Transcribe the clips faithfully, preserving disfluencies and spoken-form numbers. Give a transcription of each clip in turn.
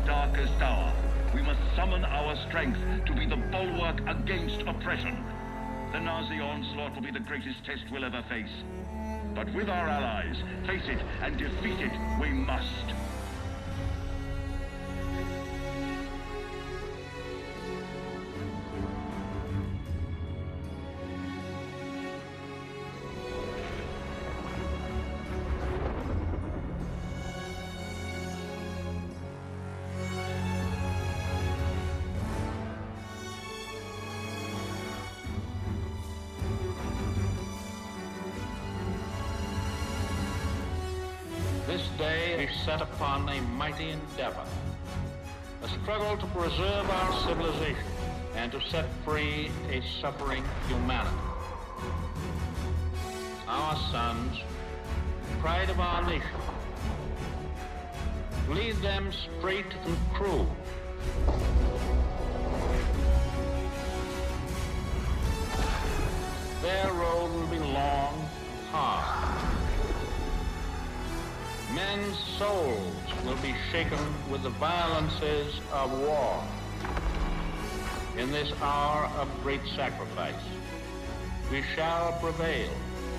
darkest hour, we must summon our strength to be the bulwark against oppression. The Nazi onslaught will be the greatest test we'll ever face. But with our allies, face it and defeat it we must. This day is set upon a mighty endeavor, a struggle to preserve our civilization and to set free a suffering humanity. Our sons, pride of our nation, lead them straight and true. Their road will be long and hard. Men's souls will be shaken with the violences of war. In this hour of great sacrifice, we shall prevail.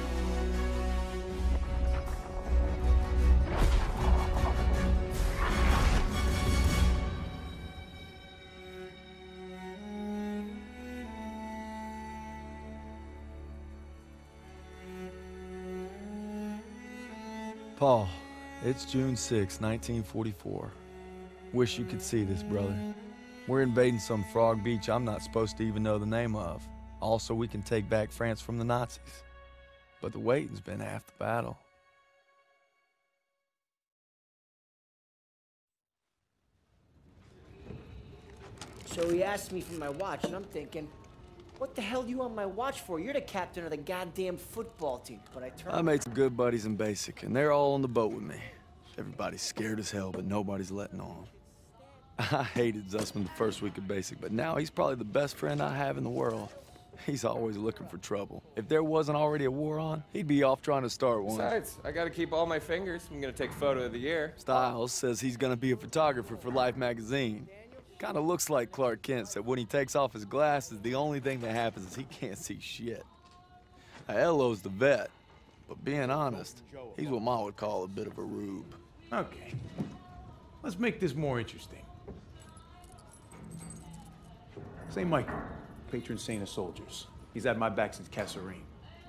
Paul, it's June sixth, nineteen forty-four. Wish you could see this, brother. We're invading some frog beach I'm not supposed to even know the name of. Also, we can take back France from the Nazis. But the waiting's been half the battle. So he asked me for my watch, and I'm thinking, what the hell are you on my watch for? You're the captain of the goddamn football team. But I turned... I made some good buddies in basic, and they're all on the boat with me. Everybody's scared as hell, but nobody's letting on. I hated Zussman the first week of basic, but now he's probably the best friend I have in the world. He's always looking for trouble. If there wasn't already a war on, he'd be off trying to start one. Besides, I gotta keep all my fingers. I'm gonna take photo of the year. Styles says he's gonna be a photographer for Life magazine. Kinda looks like Clark Kent said when he takes off his glasses, the only thing that happens is he can't see shit. Now, Elo's the vet, but being honest, he's what Ma would call a bit of a rube. Okay, let's make this more interesting. Saint Michael, patron saint of soldiers. He's had my back since Kasserine.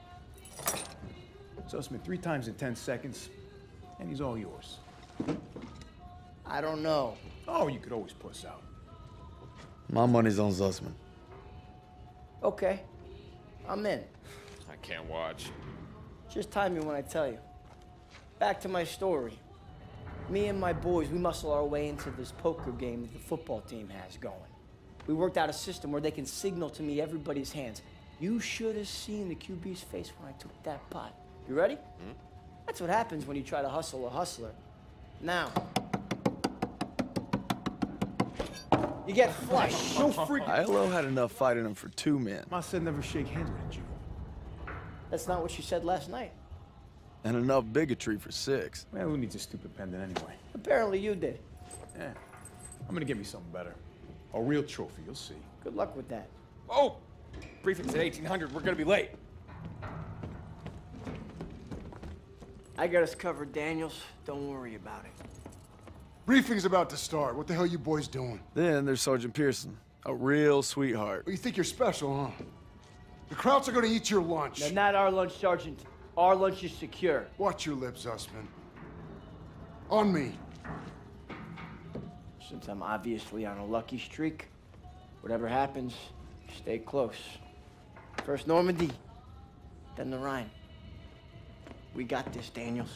Zussman three times in ten seconds, and he's all yours. I don't know. Oh, you could always puss out. My money's on Zussman. Okay, I'm in. I can't watch. Just time me when I tell you. Back to my story. Me and my boys, we muscle our way into this poker game that the football team has going. We worked out a system where they can signal to me everybody's hands. You should have seen the Q B's face when I took that pot. You ready? Hmm? That's what happens when you try to hustle a hustler. Now, you get flushed. So freaking... Ilo had enough fight in him for two men. Ma said never shake hands with a Jew. That's not what she said last night. And enough bigotry for six. Man, who needs a stupid pendant anyway? Apparently you did. Yeah, I'm gonna get me something better. A real trophy, you'll see. Good luck with that. Oh! Briefing's at eighteen hundred. We're gonna be late. I got us covered, Daniels. Don't worry about it. Briefing's about to start. What the hell you boys doing? Then there's Sergeant Pearson, a real sweetheart. Well, you think you're special, huh? The Krauts are gonna eat your lunch. Now, not our lunch, Sergeant. Our lunch is secure. Watch your lips, Zussman. On me. Since I'm obviously on a lucky streak, whatever happens, stay close. First Normandy, then the Rhine. We got this, Daniels.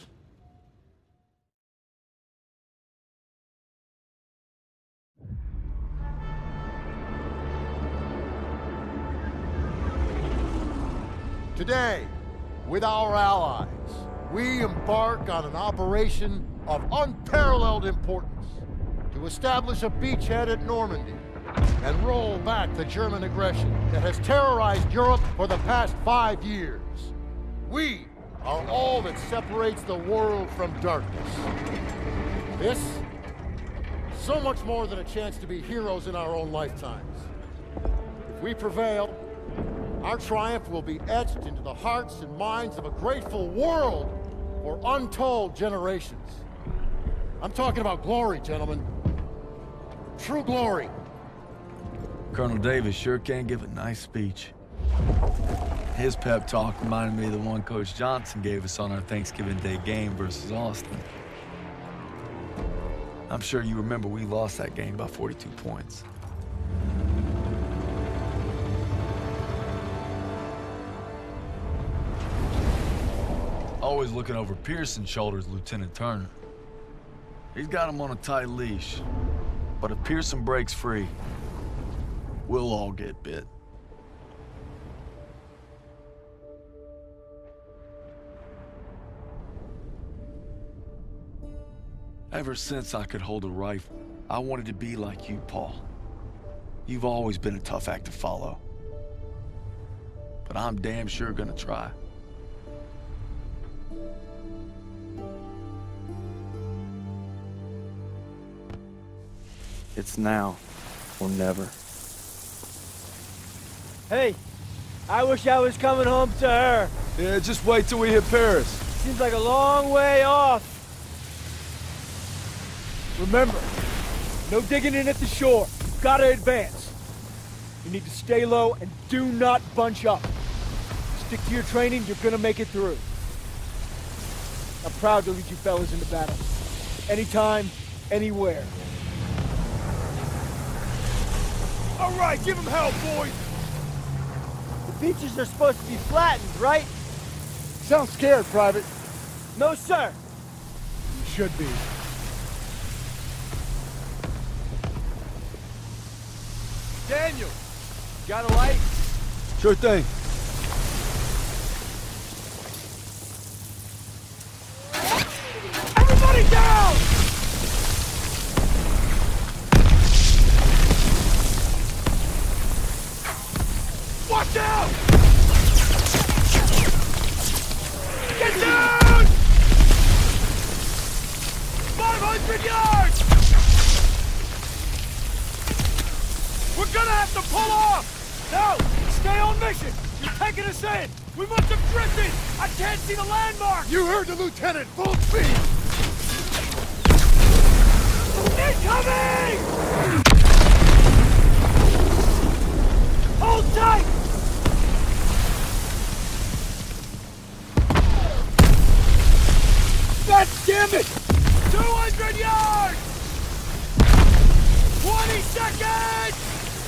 Today, with our allies, we embark on an operation of unparalleled importance to establish a beachhead at Normandy and roll back the German aggression that has terrorized Europe for the past five years. We are all that separates the world from darkness. This so much more than a chance to be heroes in our own lifetimes. If we prevail, our triumph will be etched into the hearts and minds of a grateful world for untold generations. I'm talking about glory, gentlemen. True glory. Colonel Davis sure can give a nice speech. His pep talk reminded me of the one Coach Johnson gave us on our Thanksgiving Day game versus Austin. I'm sure you remember we lost that game by forty-two points. Always looking over Pearson's shoulders, Lieutenant Turner. He's got him on a tight leash, but if Pearson breaks free, we'll all get bit. Ever since I could hold a rifle, I wanted to be like you, Paul. You've always been a tough act to follow. But I'm damn sure gonna try. It's now or never. Hey, I wish I was coming home to her. Yeah, just wait till we hit Paris. Seems like a long way off. Remember, no digging in at the shore. You've got to advance. You need to stay low and do not bunch up. Stick to your training, you're gonna make it through. I'm proud to lead you fellas into battle. Anytime, anywhere. All right, give him hell, boys! The beaches are supposed to be flattened, right? Sound scared, Private. No, sir. You should be. Daniel, got a light? Sure thing. Everybody down! Watch out! Get down! five hundred yards! We're gonna have to pull off! No! Stay on mission! You're taking us in! We must have drifted! I can't see the landmark! You heard the lieutenant! Full speed! Incoming! Hold tight! God damn it! two hundred yards! twenty seconds!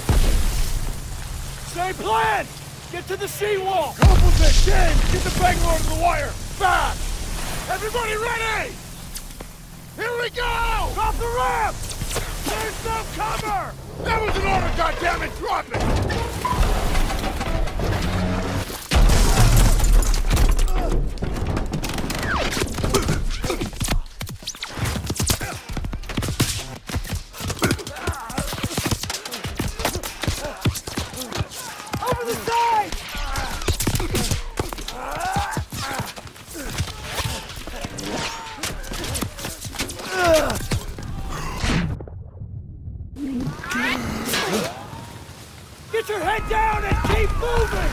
Same plan! Get to the seawall! Complement, James! Get the Bangalore to the wire! Fast! Everybody ready! Here we go! Drop the ramp! There's no cover! That was an order, goddammit! Drop it! Over the side! Get your head down and keep moving!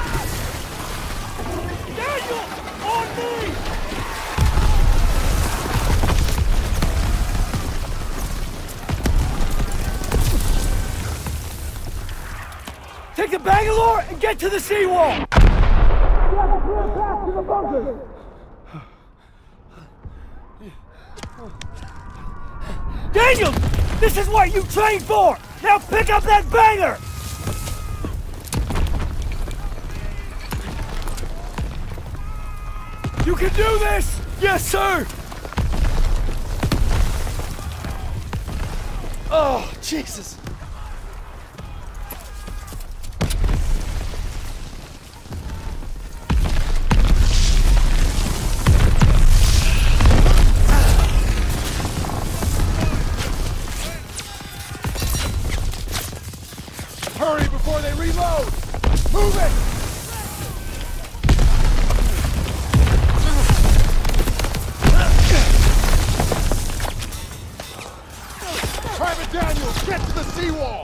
Daniel! On me! Take the Bangalore and get to the seawall! We have a clear path to the bunker! Daniel! This is what you trained for! Now pick up that banger! You can do this! Yes, sir! Oh, Jesus! Hurry before they reload! Move it! Private Daniels, get to the seawall!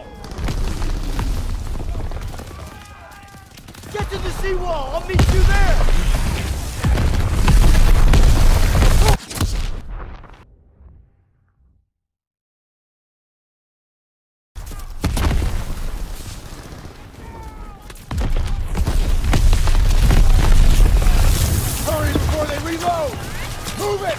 Get to the seawall! I'll meet you there! Hurry before they reload! Move it!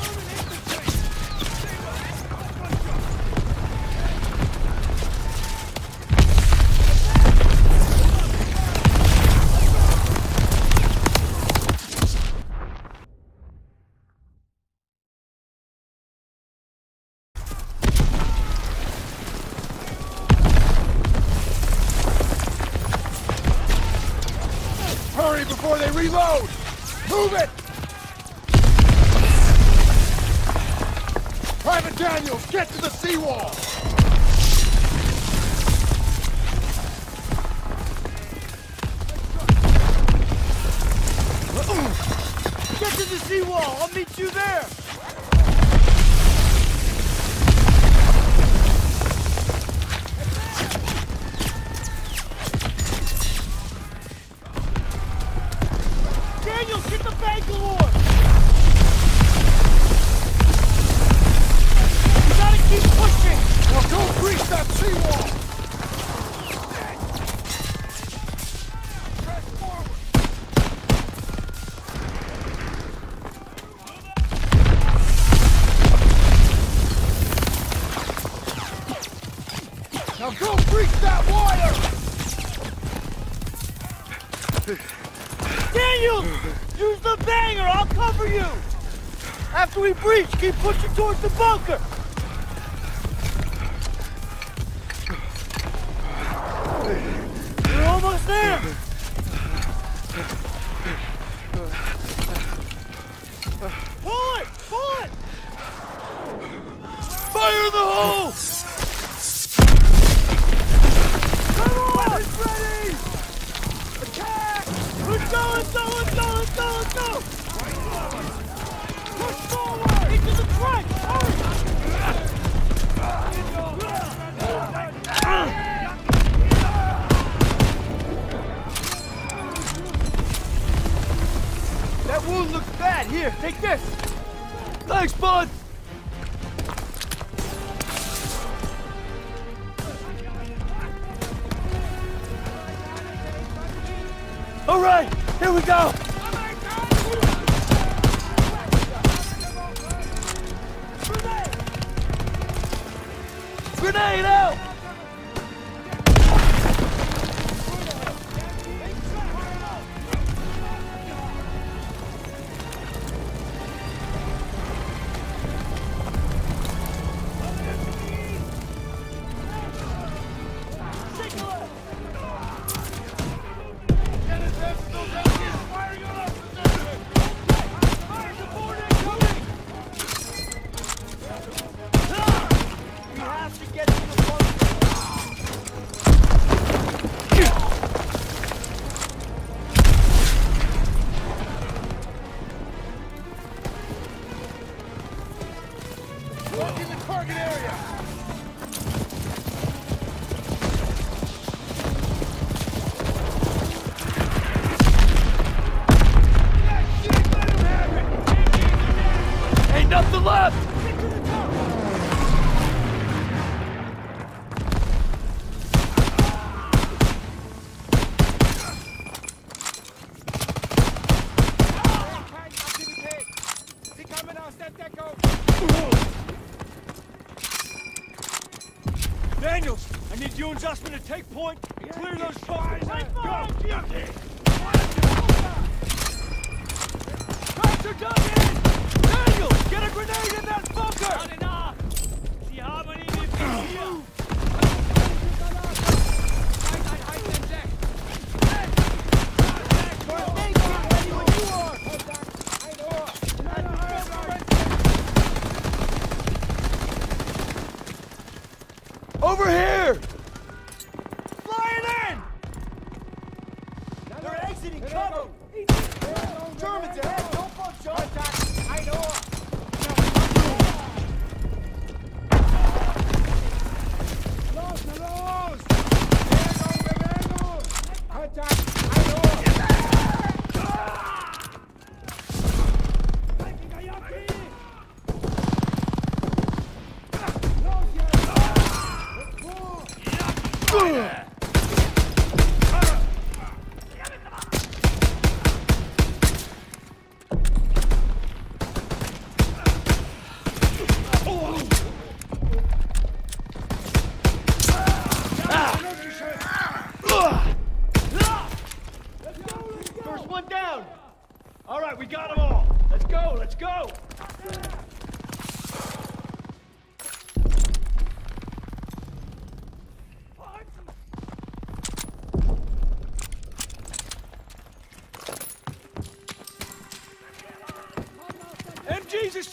Hurry before they reload! Move it! Private Daniels, get to the seawall! Get to the seawall! I'll meet you there! Daniel, get the Bangalore! You gotta keep pushing! Now go breach that seawall! Press forward! Now go breach that wire! Daniel! Use the banger! I'll cover you! After we breach, keep pushing towards the bunker! We're almost there! Pull it! Pull it! Fire the hole! Come on! Weapons ready! Attack! Let's go, let's go, let's go, let's go, let's go! Push forward! Into the trench! Hurry! That wound looks bad. Here, take this. Thanks, bud. All right, here we go. Grenade out! Marking the target area! Ain't nothing left! Daniels, I need you and Zussman to take point and clear those bunkers. Go! Tracks are dug in! Daniels, get a grenade in that bunker! Not enough! Sie haben ihn nicht hier! Over here! Flying in! They're exiting cover! Germans ahead! Don't bunch up! I know!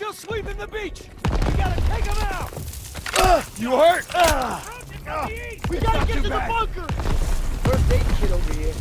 still sweeping the beach! We gotta take him out! Uh, you hurt? Uh, uh, we gotta get to the bunker! First aid kit over here.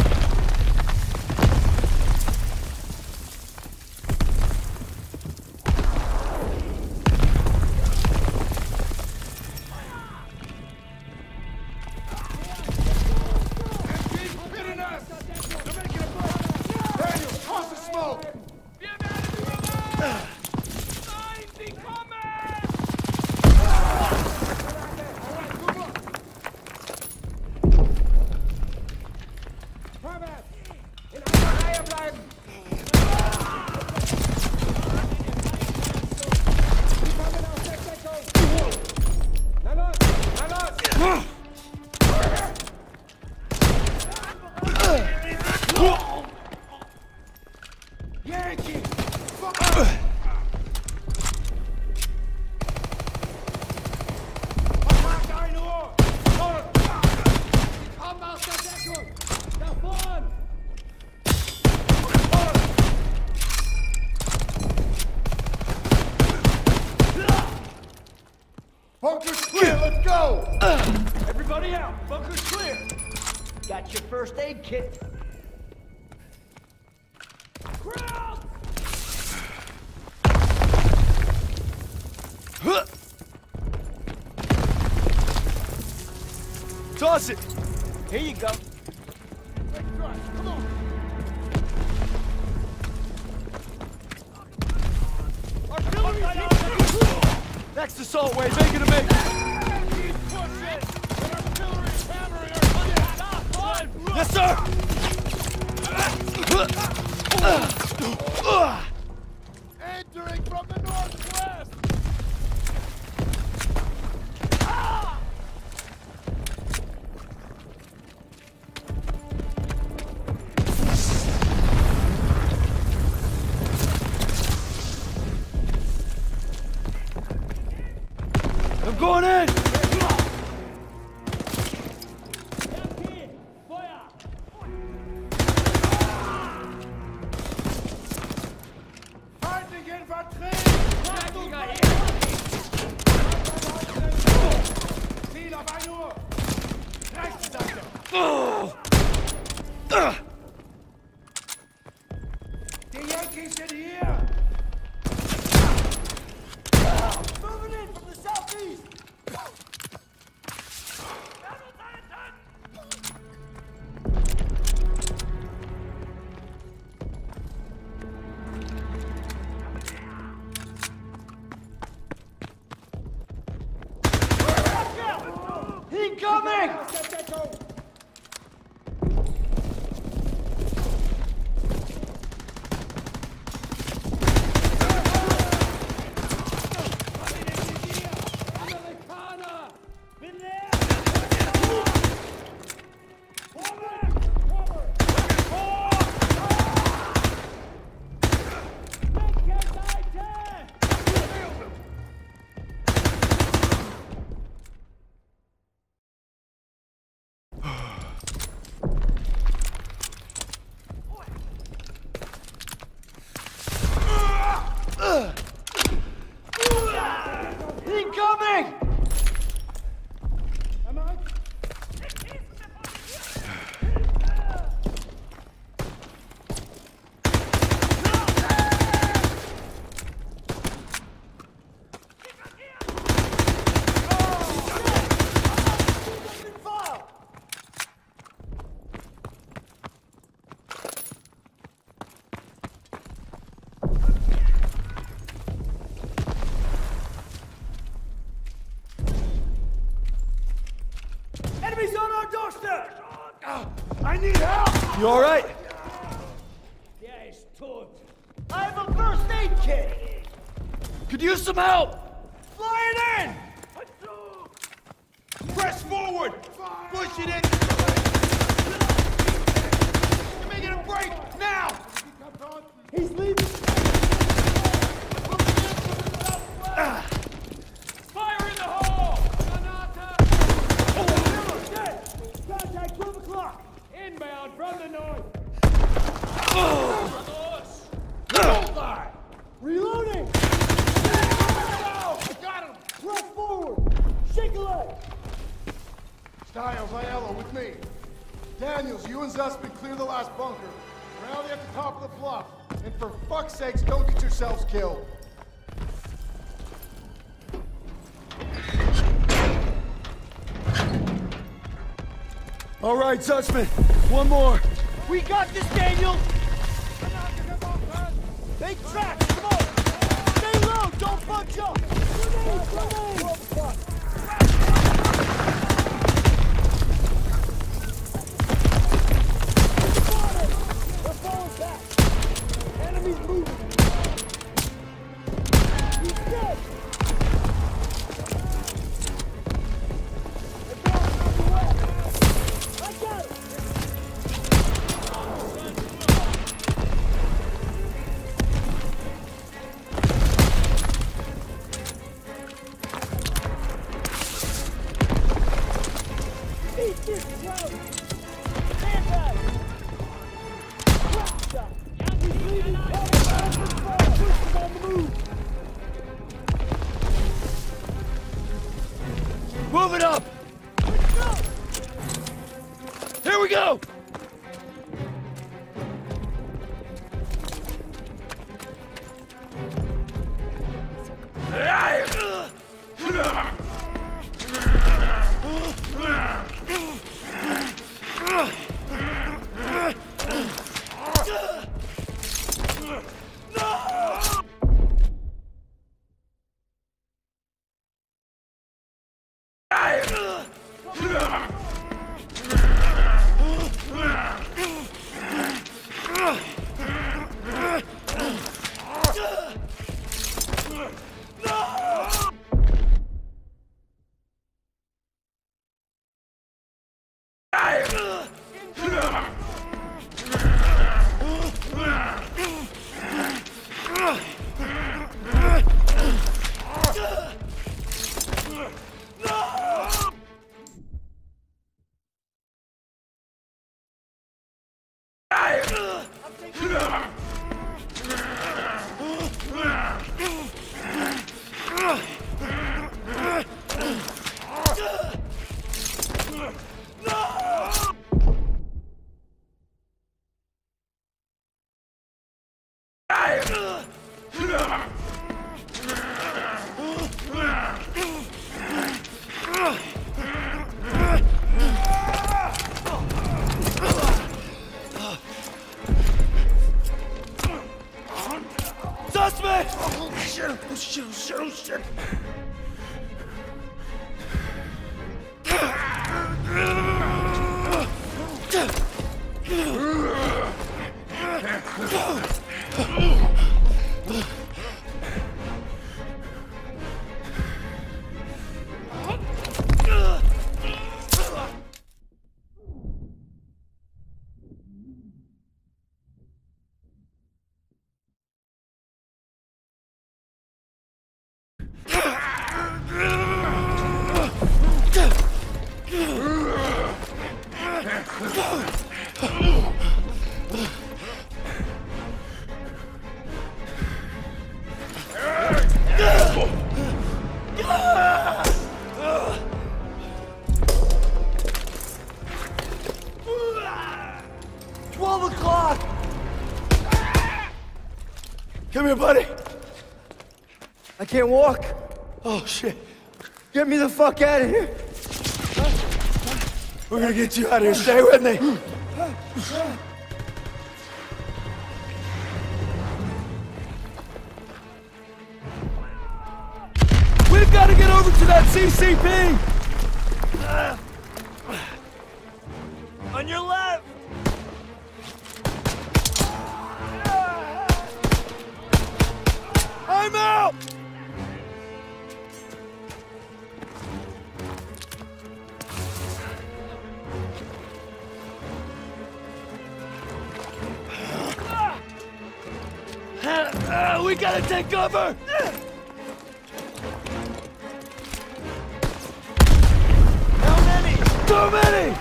Bunker's clear, let's go! Everybody out! Bunker's clear! Got your first aid kit. Crowd! Toss it! Here you go. Come on! Next assault wave, make it a make! Yes, sir! Entering from the northwest! I'm going in! Feindlichen vertreten! Ziel auf ein Uhr! Rechts, Seite! Oh. Uh. Die Yankees sind hier! Moving in from the southeast! Incoming! Incoming! Enemies on our doorstep! I need help! You alright? Yeah, it's tot. I have a first aid kit! Could use some help! Flying in! Press forward! Push it in! You're making a break! Now! He's leaving! Ah. Fire in the hole! Contact twelve o'clock! Inbound from the north! Oh. Bullseye! Reloading! Stiles, Aiello, with me. Daniels, you and Zussman clear the last bunker. Rally at the top of the bluff. And for fuck's sakes, don't get yourselves killed. All right, Zussman. One more. We got this, Daniel! Take track! Come on! Stay low! Don't bunch up! Grenade! Grenade! We're falling back! Enemy's moving! He's dead! I got him! Move it up! Here we go! Suspect! Oh shit! Oh shit! Oh shit! Oh shit! Twelve o'clock! Come here, buddy. I can't walk. Oh shit! Get me the fuck out of here. We're gonna get you out of here. Stay with me. We've got to get over to that C C P. On your left! I'm out. Uh, we gotta take cover! How many? Too many!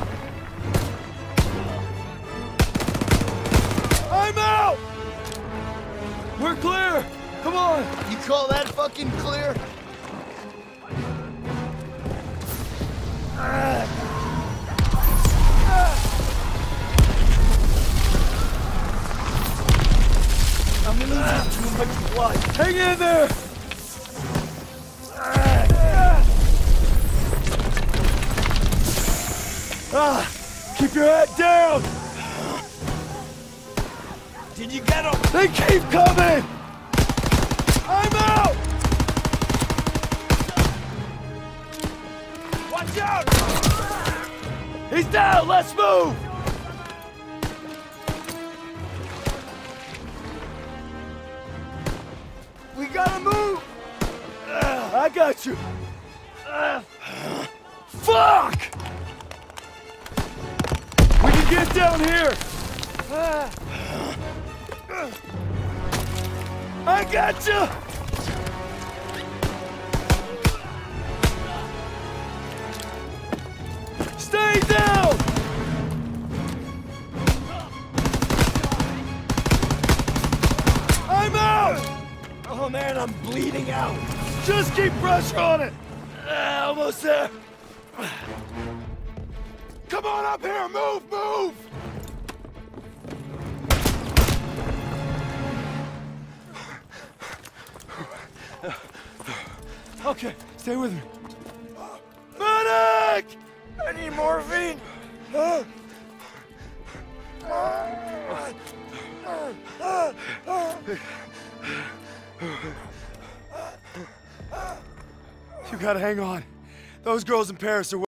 I'm out! We're clear! Come on! You call that fucking clear? Ah. in there! Ah, keep your head down! Did you get him? They keep coming! I'm out! Watch out! He's down! Let's move! We gotta move! Uh, I got you! Uh, fuck! We can get down here! Uh, I got you! Stay down! I'm out! Oh man, I'm bleeding out. Just keep pressure on it. Uh, almost there. Come on up here, move, move! Okay, stay with me. Medic! I need morphine. You gotta hang on. Those girls in Paris are